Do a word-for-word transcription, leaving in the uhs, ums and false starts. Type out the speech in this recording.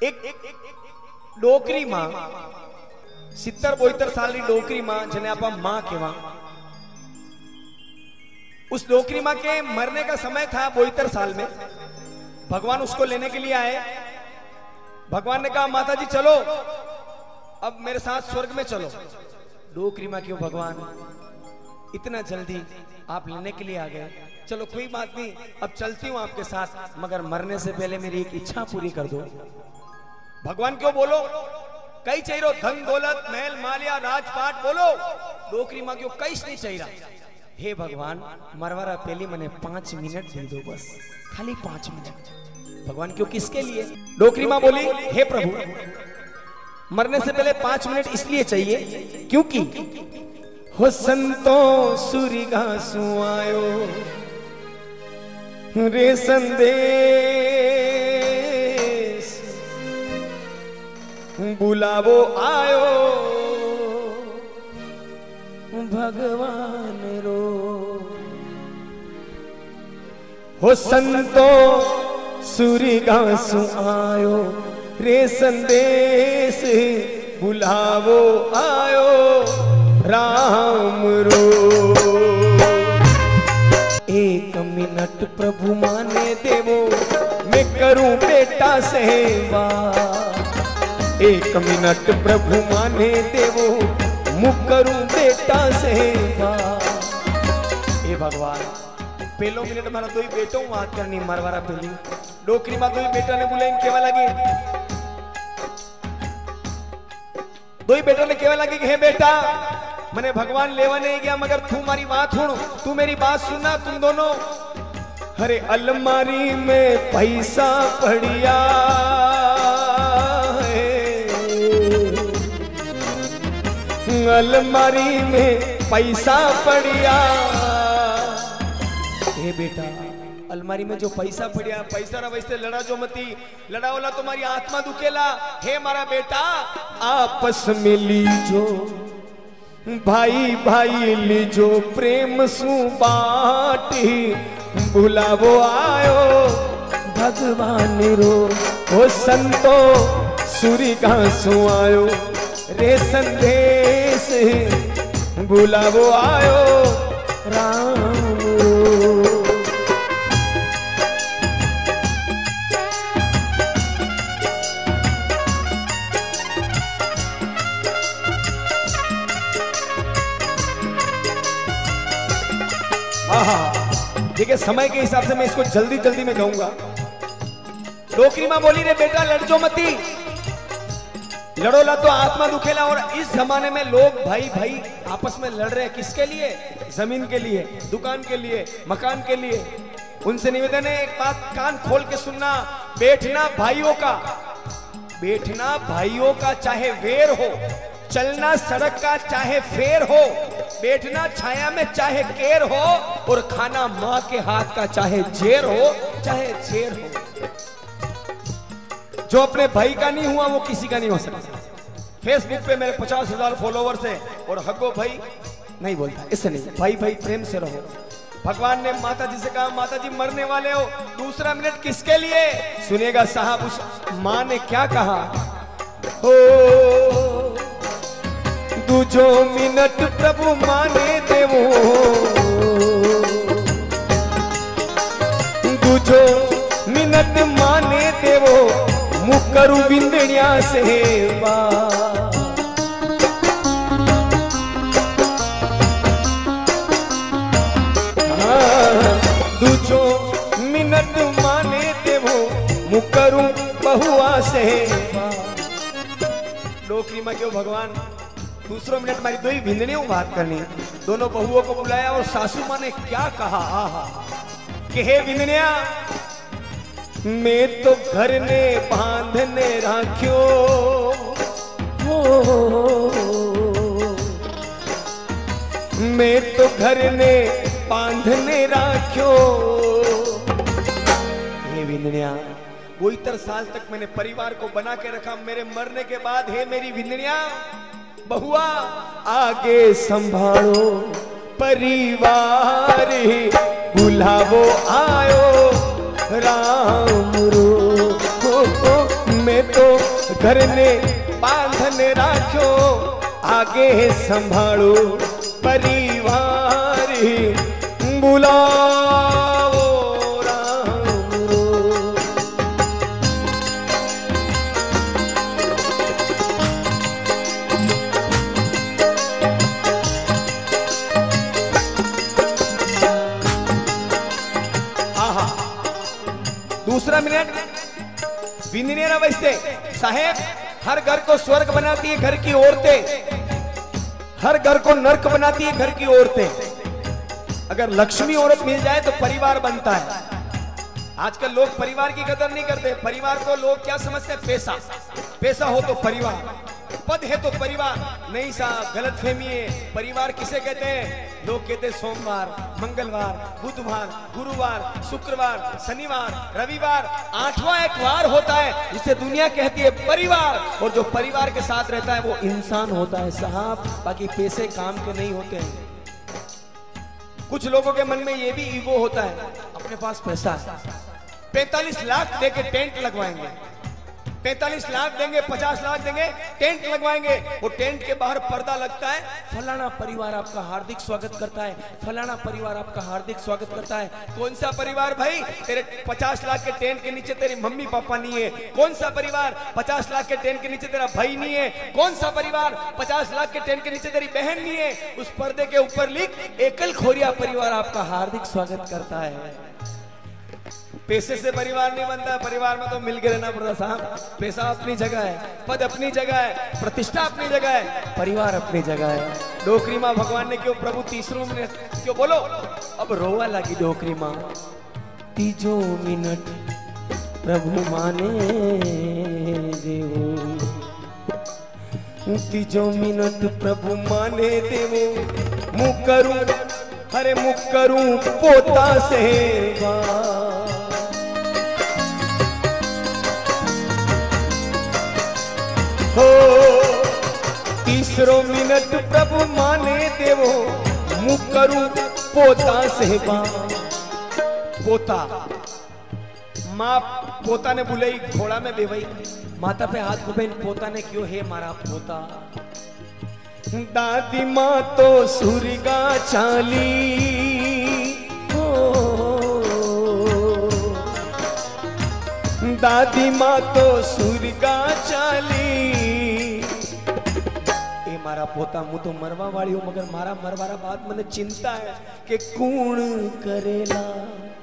एक डोकरी मां सित्तर बोतर साल की डोकरी मां जने आप मां केवा उस डोकरी मां के मरने का समय था बोतर साल में। भगवान उसको लेने के लिए आए। भगवान ने कहा माता जी चलो अब मेरे साथ स्वर्ग में चलो। डोकरी मां क्यों भगवान इतना जल्दी आप लेने के लिए आ गए? चलो कोई बात नहीं अब चलती हूं आपके साथ, मगर मरने से पहले मेरी एक इच्छा पूरी कर दो। भगवान क्यों बोलो कई चाहिए धन दौलत महल मालिया राजपाट बोलो। डोकरी मां क्यों कई नहीं चाहिए। हे भगवान मरवारा पहली मने पांच मिनट दे दो बस, खाली पांच मिनट। भगवान क्यों किसके लिए? डोकरी मां बोली हे प्रभु मरने से पहले पांच मिनट इसलिए चाहिए क्योंकि हो संतो सूरी घासू आयो रे संदेश बुलावो आयो भगवान रो। हो संतो सूरी घासू आयो रे संदेश बुलावो आयो राम रो। एक मिनट प्रभु माने देवो मैं करूं बेटा सेवा। एक मिनट प्रभु माने देवो मुझ करूं बेटा सेवा। ए भगवान पहलो मिनट मारा दो ही बेटो बात करनी मरवारा पहली डोकरी मां दो ही बेटा ने बुलाइन केवा लगे दो ही बेटा ने केवा लगे कि हे बेटा मैंने भगवान लेवा नहीं गया मगर तू मारी बात सुन, तू मेरी बात सुनना तुम दोनों। अरे अलमारी में पैसा पड़िया अलमारी में पैसा पड़िया। हे बेटा अलमारी में जो पैसा पड़िया पैसा रा वैसे लड़ा जो मती लड़ा वाला तुम्हारी आत्मा दुखेला। हे मारा बेटा आपस में लीजो भाई भाई लीजो प्रेम सु बाटी बुलावो आयो भगवान रो। ओ संतो सूरी घासू आयो रे संदेश बुलावो आयो राम रो। ठीक है समय के हिसाब से मैं इसको जल्दी जल्दी में कहूंगा। डोकरी मां बोली रे बेटा लड़जो मती लड़ोला तो आत्मा दुखेला। और इस जमाने में लोग भाई भाई आपस में लड़ रहे हैं किसके लिए? जमीन के लिए, दुकान के लिए, मकान के लिए। उनसे निवेदन है एक बात कान खोल के सुनना। बैठना भाइयों का बैठना भाइयों का चाहे वेर हो, चलना सड़क का चाहे फेर हो, बैठना छाया में चाहे केर हो, और खाना माँ के हाथ का चाहे जेर हो चाहे जेर हो। जो अपने भाई का नहीं हुआ वो किसी का नहीं हो सकता। फेसबुक पे मेरे पचास हजार फॉलोवर्स है और हगो भाई नहीं बोलता, इससे नहीं। भाई भाई प्रेम से रहो। भगवान ने माता जी से कहा माता जी मरने वाले हो, दूसरा मिनट किसके लिए? सुनिएगा साहब उस माँ ने क्या कहा। हो दूजो मिनट प्रभु माने देवो दूजो मिनट माने देवो मुकरु बिंदनिया सेवा। दूजो मिनट माने देवो मुकरु बहुआ सेवा। डोकरी में क्यों भगवान दूसरों मिनट मारी दो ही भिंदनियों बात करनी। दोनों बहुओं को बुलाया और सासू माँ ने क्या कहा। आहा कि हे भिंदनिया मैं तो घर ने बांधने राख्यो मैं तो घर ने बांधने राख्यो। हे भिंदनिया बोईतर साल तक मैंने परिवार को बना के रखा, मेरे मरने के बाद हे मेरी भिंदनिया बहुआ आगे संभालो परिवार बुलावो आयो राम रो। हो, हो, मैं तो घर ने बांधन राख्यो आगे संभालो परिवार बुलाओ राम रो। आहा दूसरा मिनट विनिनेरा वैसे साहेब, हर घर को स्वर्ग बनाती है घर की औरतें, हर घर को नर्क बनाती है घर की औरतें। अगर लक्ष्मी औरत मिल जाए तो परिवार बनता है। आजकल लोग परिवार की कदर नहीं करते। परिवार को लोग क्या समझते हैं? पैसा, पैसा हो तो परिवार, पद है तो परिवार। नहीं साहब, गलत फहमी है। परिवार किसे कहते हैं? लोग कहते हैं सोमवार, मंगलवार, बुधवार, गुरुवार, शुक्रवार, शनिवार, रविवार, आठवां एक वार होता है जिसे दुनिया कहती है परिवार। और जो परिवार के साथ रहता है वो इंसान होता है साहब, बाकी पैसे काम के नहीं होते हैं। कुछ लोगों के मन में ये भी ईगो होता है, अपने पास पैसा है, पैंतालीस लाख देके टेंट लगवाएंगे, पैंतालीस लाख देंगे, पचास लाख देंगे, टेंट लगवाएंगे। वो टेंट के बाहर पर्दा लगता है, फलाना परिवार आपका हार्दिक स्वागत करता है, फलाना परिवार आपका हार्दिक स्वागत करता है। कौन सा परिवार भाई? तेरे पचास लाख के टेंट के नीचे तेरी मम्मी पापा नहीं है। कौन सा परिवार? पचास लाख के टेंट के नीचे तेरा भाई नहीं है। कौन सा परिवार? पचास लाख के टेंट के नीचे तेरी बहन नहीं है। उस पर्दे के ऊपर लिख, एकल खोरिया परिवार आपका हार्दिक स्वागत करता है। पैसे से परिवार नहीं बनता, परिवार में तो मिल के रहना पड़ता साहब। पैसा अपनी जगह है, पद अपनी जगह है, प्रतिष्ठा अपनी जगह है, परिवार अपनी जगह है। डोकरी माँ भगवान ने क्यों प्रभु तीसरों मिनट क्यों बोलो? अब रोवा लगी डोकरी माँ। तीजो मिनट प्रभु माने देवो, तीजो मिनट प्रभु माने देवो, मुँह करूं अरे मुँह करूं पोता सेवा। हो तीसरो मिनट प्रभु माने देवो, मुँह करूं पोता सेवा। पोता, माँ पोता ने बुलाई घोड़ा में बेवई, माता पे हाथ घुबेन, पोता ने क्यों है मारा पोता। दादी माँ तो सुरगा चाली, दादी माँ तो सुरगा चाली। ए मारा पोता, हूँ तो मरवा वाली हूँ, मगर मारा मरवारा बात मने चिंता है कि कौन करेला।